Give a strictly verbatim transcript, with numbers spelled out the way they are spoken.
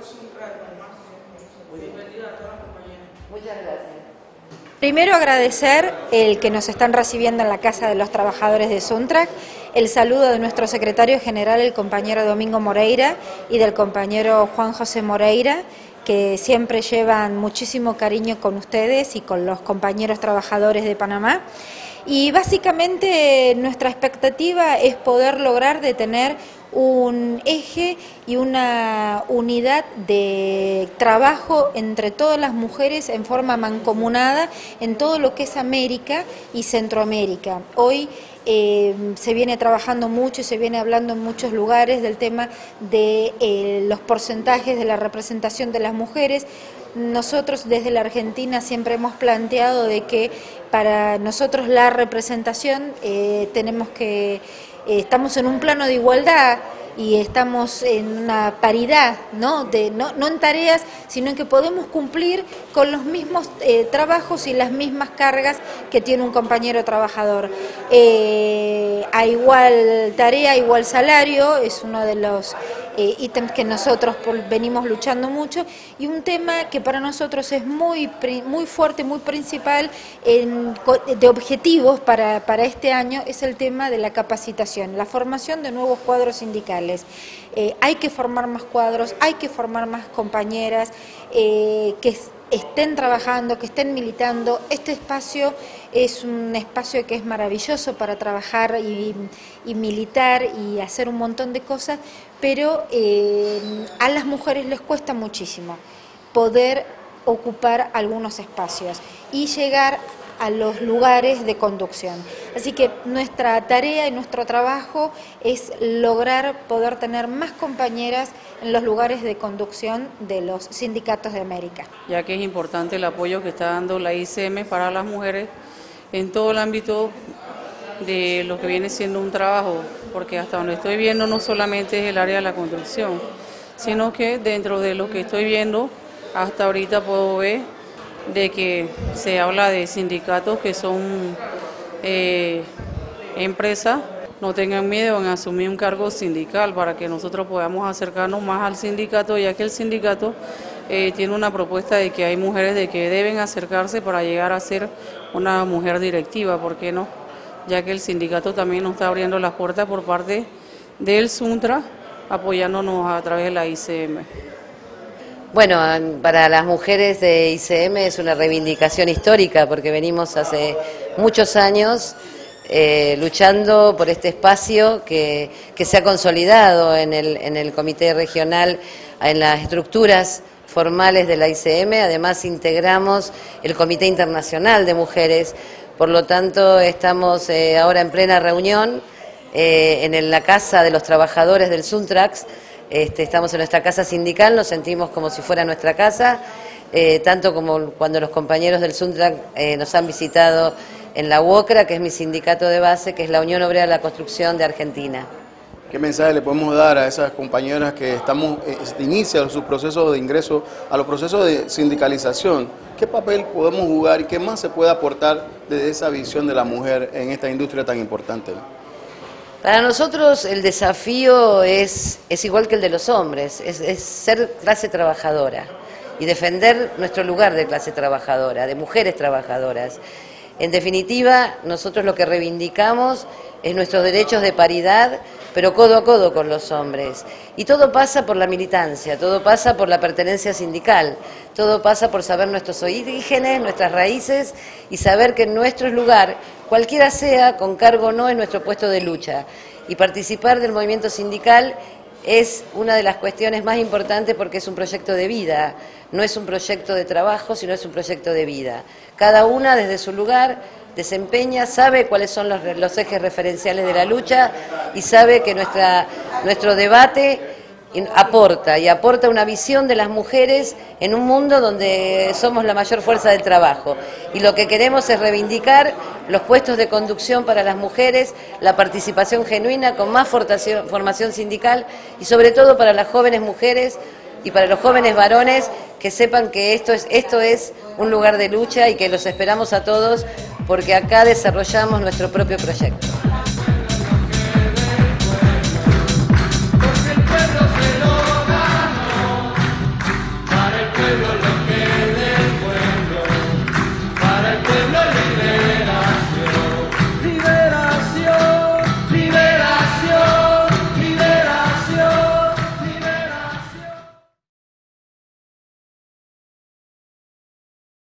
Suntrac de Panamá. Bienvenida a todas las compañeras. Muchas gracias. Primero agradecer el que nos están recibiendo en la Casa de los Trabajadores de Suntrac, el saludo de nuestro secretario general, el compañero Domingo Moreira, y del compañero Juan José Moreira, que siempre llevan muchísimo cariño con ustedes y con los compañeros trabajadores de Panamá. Y básicamente nuestra expectativa es poder lograr de tener un eje y una unidad de trabajo entre todas las mujeres en forma mancomunada en todo lo que es América y Centroamérica. Hoy eh, se viene trabajando mucho y se viene hablando en muchos lugares del tema de eh, los porcentajes de la representación de las mujeres. Nosotros desde la Argentina siempre hemos planteado de que para nosotros la representación eh, tenemos que, eh, estamos en un plano de igualdad y estamos en una paridad, ¿no? De, no, no en tareas, sino en que podemos cumplir con los mismos eh, trabajos y las mismas cargas que tiene un compañero trabajador. Eh, a igual tarea, igual salario, es uno de los eh, ítems que nosotros venimos luchando mucho, y un tema que para nosotros es muy, muy fuerte, muy principal en, de objetivos para, para este año, es el tema de la capacitación, la formación de nuevos cuadros sindicales. Eh, hay que formar más cuadros, hay que formar más compañeras eh, que estén trabajando, que estén militando. Este espacio es un espacio que es maravilloso para trabajar y, y militar y hacer un montón de cosas, pero eh, a las mujeres les cuesta muchísimo poder ocupar algunos espacios y llegar a los lugares de conducción. Así que nuestra tarea y nuestro trabajo es lograr poder tener más compañeras en los lugares de conducción de los sindicatos de América. Ya que es importante el apoyo que está dando la I C M para las mujeres en todo el ámbito de lo que viene siendo un trabajo, porque hasta donde estoy viendo no solamente es el área de la construcción, sino que dentro de lo que estoy viendo hasta ahorita puedo ver de que se habla de sindicatos que son eh, empresas. No tengan miedo en asumir un cargo sindical para que nosotros podamos acercarnos más al sindicato, ya que el sindicato eh, tiene una propuesta de que hay mujeres de que deben acercarse para llegar a ser una mujer directiva, ¿por qué no? Ya que el sindicato también nos está abriendo las puertas por parte del Suntrac, apoyándonos a través de la I C M. Bueno, para las mujeres de I C M es una reivindicación histórica porque venimos hace muchos años eh, luchando por este espacio que, que se ha consolidado en el, en el Comité Regional, en las estructuras formales de la I C M. Además integramos el Comité Internacional de Mujeres, por lo tanto estamos eh, ahora en plena reunión eh, en la Casa de los Trabajadores del Suntrac. Este, estamos en nuestra casa sindical, nos sentimos como si fuera nuestra casa, eh, tanto como cuando los compañeros del Suntrac eh, nos han visitado en la UOCRA, que es mi sindicato de base, que es la Unión Obrera de la Construcción de Argentina. ¿Qué mensaje le podemos dar a esas compañeras que estamos eh, inician su proceso de ingreso a los procesos de sindicalización? ¿Qué papel podemos jugar y qué más se puede aportar desde esa visión de la mujer en esta industria tan importante? Para nosotros el desafío es, es igual que el de los hombres, es, es ser clase trabajadora y defender nuestro lugar de clase trabajadora, de mujeres trabajadoras. En definitiva, nosotros lo que reivindicamos es nuestros derechos de paridad, pero codo a codo con los hombres. Y todo pasa por la militancia, todo pasa por la pertenencia sindical, todo pasa por saber nuestros orígenes, nuestras raíces y saber que en nuestro lugar, cualquiera sea, con cargo o no, es nuestro puesto de lucha. Y participar del movimiento sindical es una de las cuestiones más importantes porque es un proyecto de vida, no es un proyecto de trabajo, sino es un proyecto de vida. Cada una desde su lugar desempeña, sabe cuáles son los, los ejes referenciales de la lucha y sabe que nuestra, nuestro debate aporta y aporta una visión de las mujeres en un mundo donde somos la mayor fuerza del trabajo. Y lo que queremos es reivindicar los puestos de conducción para las mujeres, la participación genuina con más formación, formación sindical y sobre todo para las jóvenes mujeres y para los jóvenes varones que sepan que esto es, esto es un lugar de lucha y que los esperamos a todos porque acá desarrollamos nuestro propio proyecto.